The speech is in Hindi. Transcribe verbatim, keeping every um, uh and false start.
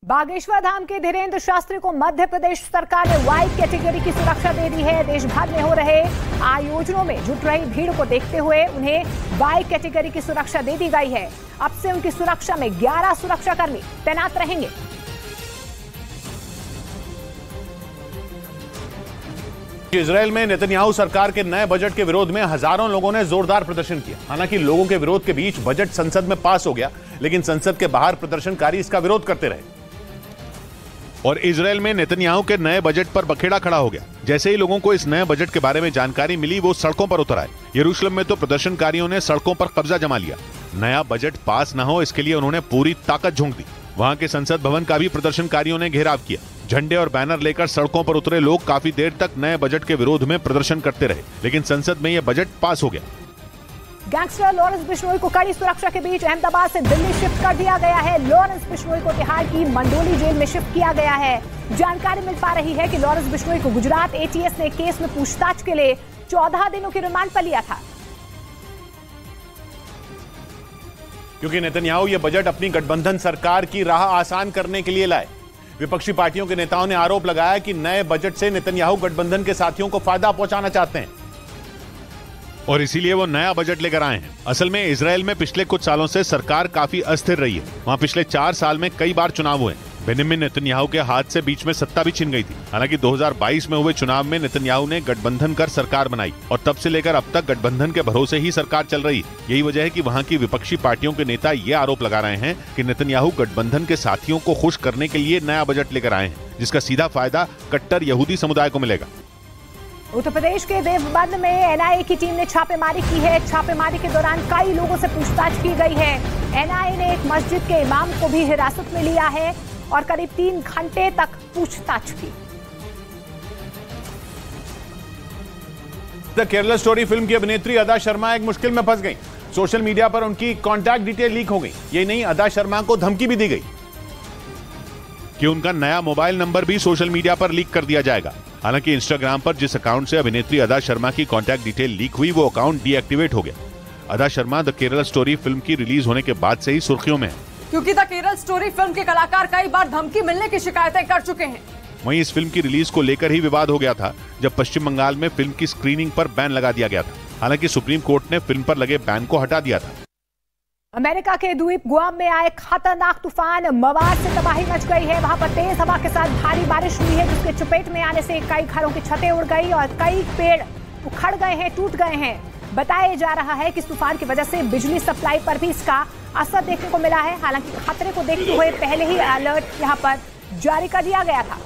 बागेश्वर धाम के धीरेन्द्र शास्त्री को मध्य प्रदेश सरकार ने वाई कैटेगरी की सुरक्षा दे दी है। देश भर में हो रहे आयोजनों में जुट रही भीड़ को देखते हुए उन्हें वाई कैटेगरी की सुरक्षा दे दी गई है। अब से उनकी सुरक्षा में ग्यारह सुरक्षाकर्मी तैनात रहेंगे। इजरायल में नेतन्याहू सरकार के नए बजट के विरोध में हजारों लोगों ने जोरदार प्रदर्शन किया। हालांकि लोगों के विरोध के बीच बजट संसद में पास हो गया, लेकिन संसद के बाहर प्रदर्शनकारी इसका विरोध करते रहे और इजरायल में नेतन्याहू के नए बजट पर बखेड़ा खड़ा हो गया। जैसे ही लोगों को इस नए बजट के बारे में जानकारी मिली, वो सड़कों पर उतर आए। यरूशलेम में तो प्रदर्शनकारियों ने सड़कों पर कब्जा जमा लिया। नया बजट पास न हो, इसके लिए उन्होंने पूरी ताकत झोंक दी। वहां के संसद भवन का भी प्रदर्शनकारियों ने घेराव किया। झंडे और बैनर लेकर सड़कों पर उतरे लोग काफी देर तक नए बजट के विरोध में प्रदर्शन करते रहे, लेकिन संसद में यह बजट पास हो गया। गैंगस्टर लॉरेंस बिश्नोई को कड़ी सुरक्षा के बीच अहमदाबाद से दिल्ली शिफ्ट कर दिया गया है। लॉरेंस बिश्नोई को तिहाड़ की मंडोली जेल में शिफ्ट किया गया है। जानकारी मिल पा रही है कि लॉरेंस बिश्नोई को गुजरात एटीएस ने केस में पूछताछ के लिए चौदह दिनों की रिमांड पर लिया था। क्योंकि नेतन्याहू ये बजट अपनी गठबंधन सरकार की राह आसान करने के लिए लाए। विपक्षी पार्टियों के नेताओं ने आरोप लगाया कि नए बजट से नेतन्याहू गठबंधन के साथियों को फायदा पहुंचाना चाहते हैं और इसीलिए वो नया बजट लेकर आए हैं। असल में इजरायल में पिछले कुछ सालों से सरकार काफी अस्थिर रही है। वहां पिछले चार साल में कई बार चुनाव हुए। बेनिमिन नेतन्याहू के हाथ से बीच में सत्ता भी छिन गई थी। हालांकि दो हज़ार बाईस में हुए चुनाव में नेतन्याहू ने गठबंधन कर सरकार बनाई और तब से लेकर अब तक गठबंधन के भरोसे ही सरकार चल रही है। यही वजह है कि वहां की विपक्षी पार्टियों के नेता ये आरोप लगा रहे हैं कि नेतन्याहू गठबंधन के साथियों को खुश करने के लिए नया बजट लेकर आए हैं, जिसका सीधा फायदा कट्टर यहूदी समुदाय को मिलेगा। उत्तर प्रदेश के देवबंद में एनआईए की टीम ने छापेमारी की है। छापेमारी के दौरान कई लोगों से पूछताछ की गई है। एनआईए ने एक मस्जिद के इमाम को भी हिरासत में लिया है और करीब तीन घंटे तक पूछताछ की। द केरला स्टोरी फिल्म की अभिनेत्री अदा शर्मा एक मुश्किल में फंस गई। सोशल मीडिया पर उनकी कॉन्टैक्ट डिटेल लीक हो गई। यही नहीं, अदा शर्मा को धमकी भी दी गई कि उनका नया मोबाइल नंबर भी सोशल मीडिया पर लीक कर दिया जाएगा। हालांकि इंस्टाग्राम पर जिस अकाउंट से अभिनेत्री अदा शर्मा की कॉन्टैक्ट डिटेल लीक हुई, वो अकाउंट डीएक्टिवेट हो गया। Adah Sharma the Kerala story film की रिलीज होने के बाद से ही सुर्खियों में है, क्योंकि द केरला स्टोरी फिल्म के कलाकार कई बार धमकी मिलने की शिकायतें कर चुके हैं। वहीं इस फिल्म की रिलीज को लेकर ही विवाद हो गया था, जब पश्चिम बंगाल में फिल्म की स्क्रीनिंग पर बैन लगा दिया गया था। हालांकि सुप्रीम कोर्ट ने फिल्म पर लगे बैन को हटा दिया था। अमेरिका के द्वीप गुआम में आए खतरनाक तूफान मवार से तबाही मच गई है। वहां पर तेज हवा के साथ भारी बारिश हुई है, जिसके चपेट में आने से कई घरों की छतें उड़ गई और कई पेड़ उखड़ गए हैं, टूट गए हैं। बताया जा रहा है कि इस तूफान की वजह से बिजली सप्लाई पर भी इसका असर देखने को मिला है। हालांकि खतरे को देखते हुए पहले ही अलर्ट यहां पर जारी कर दिया गया था।